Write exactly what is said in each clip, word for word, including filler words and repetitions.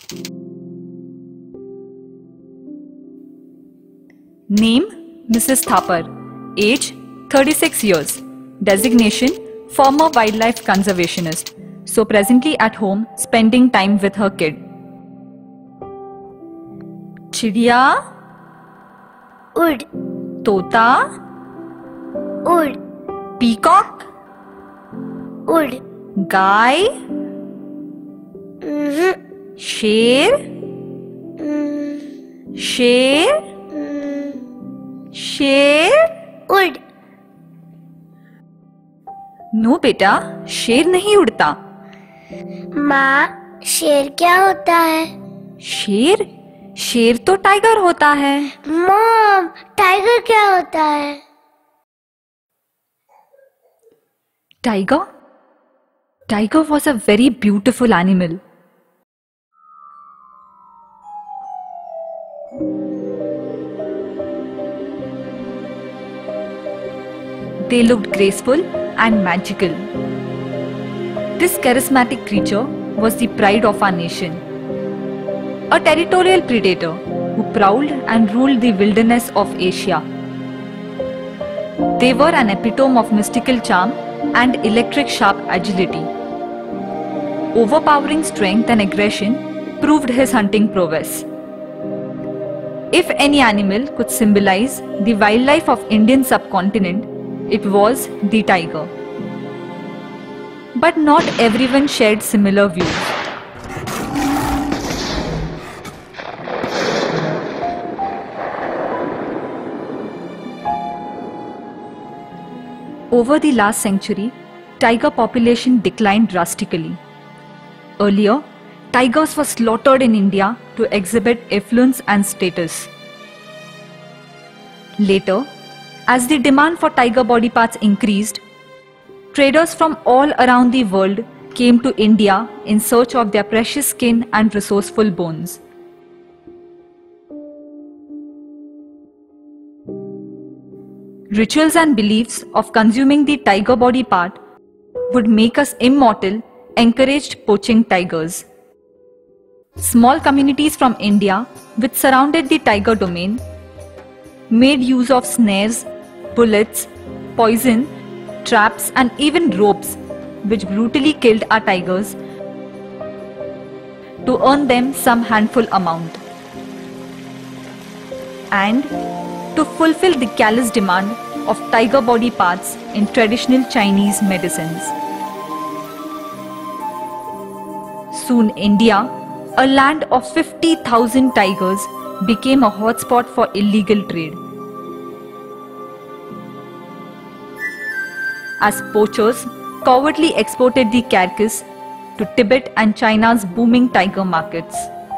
Name: Missus Thapar. Age: thirty-six years. Designation: former wildlife conservationist. So presently at home spending time with her kid. चिड़िया, उड़, तोता, उड़, peacock, उड़, गाय, mhm, शेर, mm, शेर, mm, शेर। उड़, नो बेटा, शेर नहीं उड़ता। माँ, शेर क्या होता है? शेर? शेर तो टाइगर होता है। मॉम, टाइगर क्या होता है? Tiger? Tiger was a very beautiful animal. They looked graceful and magical. This charismatic creature was the pride of our nation. A territorial predator who prowled and ruled the wilderness of Asia. They were an epitome of mystical charm and electric sharp agility. Overpowering strength and aggression proved his hunting prowess. If any animal could symbolize the wildlife of Indian subcontinent, it was the tiger. But not everyone shared similar views. Over the last century, tiger population declined drastically. Earlier, tigers were slaughtered in India to exhibit affluence and status. Later, as the demand for tiger body parts increased, traders from all around the world came to India in search of their precious skin and resourceful bones. Rituals and beliefs of consuming the tiger body part would make us immortal encouraged poaching tigers. Small communities from India which surrounded the tiger domain made use of snares, bullets, poison, traps and even ropes which brutally killed our tigers to earn them some handful amount. And to fulfill the callous demand of tiger body parts in traditional Chinese medicines. Soon India, a land of fifty thousand tigers, became a hotspot for illegal trade. As poachers covertly exported the carcass to Tibet and China's booming tiger markets.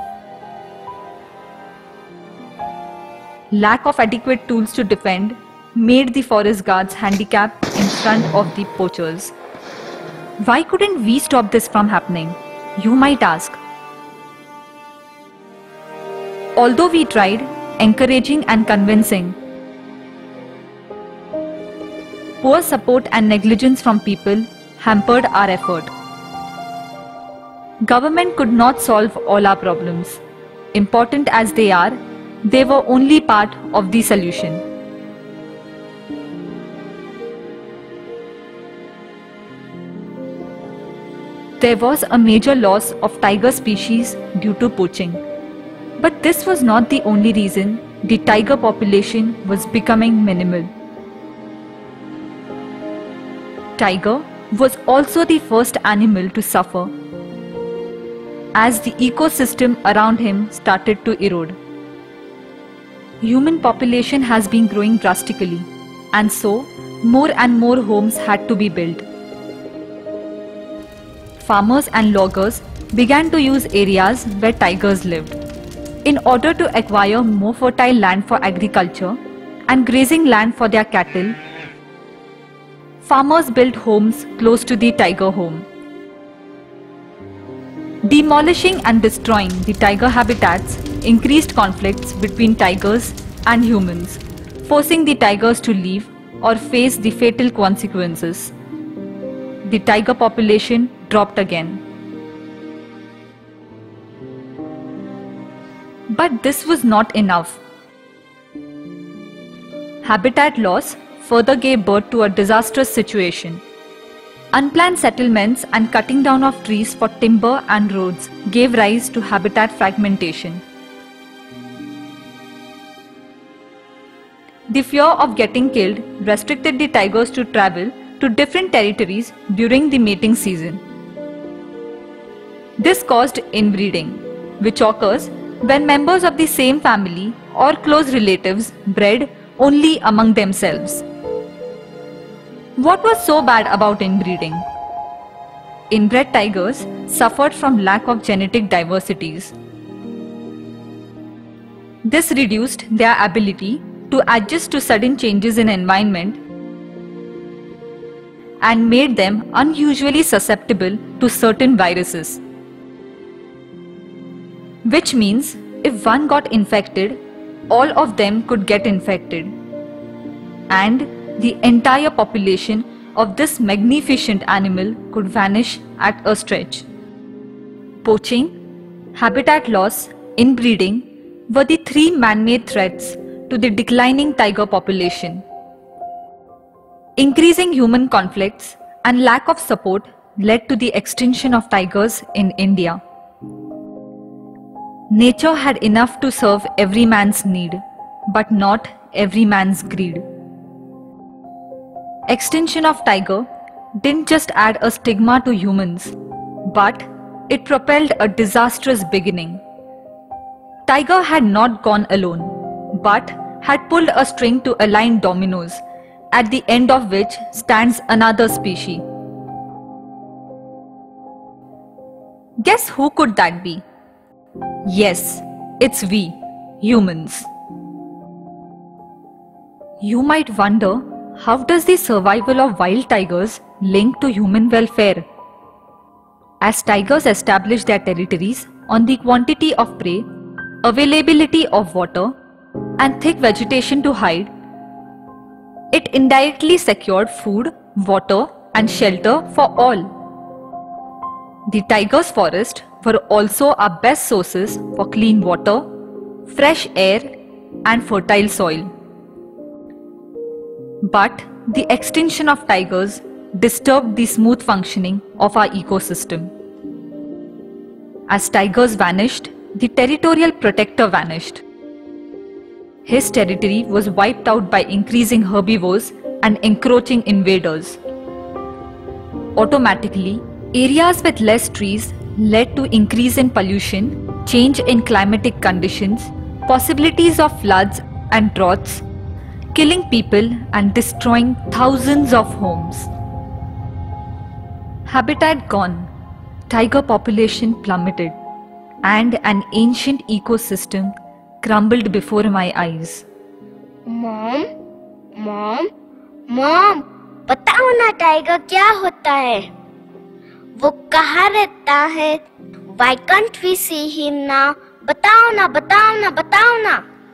Lack of adequate tools to defend made the forest guards handicapped in front of the poachers. Why couldn't we stop this from happening? You might ask. Although we tried encouraging and convincing, poor support and negligence from people hampered our effort. Government could not solve all our problems. Important as they are, they were only part of the solution. There was a major loss of tiger species due to poaching. But this was not the only reason the tiger population was becoming minimal. Tiger was also the first animal to suffer as the ecosystem around him started to erode. Human population has been growing drastically, and so more and more homes had to be built. Farmers and loggers began to use areas where tigers lived in order to acquire more fertile land for agriculture and grazing land for their cattle. Farmers built homes close to the tiger home. Demolishing and destroying the tiger habitats increased conflicts between tigers and humans, forcing the tigers to leave or face the fatal consequences. The tiger population dropped again. But this was not enough. Habitat loss further gave birth to a disastrous situation. Unplanned settlements and cutting down of trees for timber and roads gave rise to habitat fragmentation. The fear of getting killed restricted the tigers to travel to different territories during the mating season. This caused inbreeding, which occurs when members of the same family or close relatives bred only among themselves. What was so bad about inbreeding? Inbred tigers suffered from lack of genetic diversities. This reduced their ability to adjust to sudden changes in environment and made them unusually susceptible to certain viruses. Which means if one got infected, all of them could get infected. And the entire population of this magnificent animal could vanish at a stretch. Poaching, habitat loss, inbreeding were the three man-made threats to the declining tiger population. Increasing human conflicts and lack of support led to the extinction of tigers in India. Nature had enough to serve every man's need, but not every man's greed. Extinction of tiger didn't just add a stigma to humans, but it propelled a disastrous beginning. Tiger had not gone alone, but had pulled a string to align dominoes, at the end of which stands another species. Guess who could that be? Yes, it's we, humans. You might wonder, how does the survival of wild tigers link to human welfare? As tigers establish their territories on the quantity of prey, availability of water, and thick vegetation to hide, it indirectly secured food, water, and shelter for all. The tiger's forests were also our best sources for clean water, fresh air, and fertile soil. But the extinction of tigers disturbed the smooth functioning of our ecosystem. As tigers vanished, the territorial protector vanished. His territory was wiped out by increasing herbivores and encroaching invaders. Automatically, areas with less trees led to increase in pollution, change in climatic conditions, possibilities of floods and droughts, killing people and destroying thousands of homes. Habitat gone, tiger population plummeted, and an ancient ecosystem crumbled before my eyes. Mom mom mom बताओ ना tiger क्या होता है? वो कहाँ रहता है? Why can't we see him now? बताओ ना बताओ ना बताओ ना.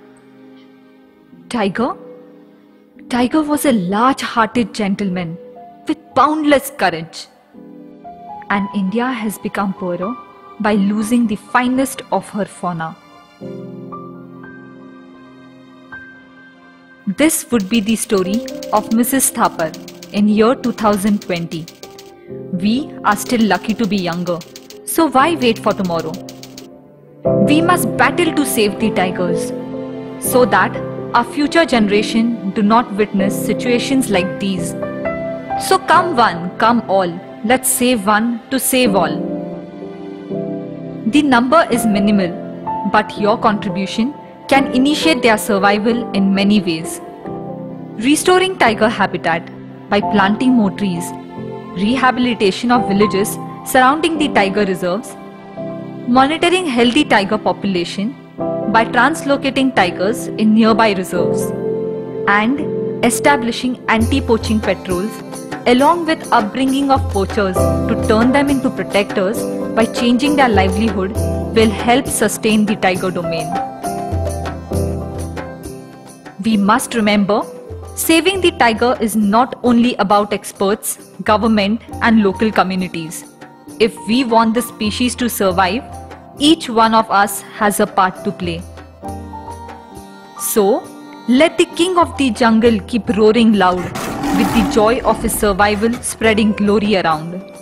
Tiger? Tiger was a large-hearted gentleman with boundless courage. And India has become poorer by losing the finest of her fauna. This would be the story of Missus Thapar in year two thousand twenty. We are still lucky to be younger, so why wait for tomorrow? We must battle to save the tigers, so that our future generation do not witness situations like these. So come one, come all, let's save one to save all. The number is minimal, but your contribution can initiate their survival in many ways. Restoring tiger habitat by planting more trees, rehabilitation of villages surrounding the tiger reserves, monitoring healthy tiger population by translocating tigers in nearby reserves, and establishing anti-poaching patrols along with upbringing of poachers to turn them into protectors by changing their livelihood will help sustain the tiger domain. We must remember, saving the tiger is not only about experts, government, and local communities. If we want the species to survive, each one of us has a part to play. So, let the king of the jungle keep roaring loud, with the joy of his survival spreading glory around.